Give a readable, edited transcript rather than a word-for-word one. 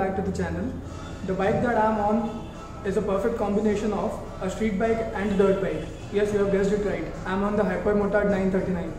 back to the channel. The bike that I am on is a perfect combination of a street bike and dirt bike. Yes, you have guessed it right. I am on the Hypermotard 939.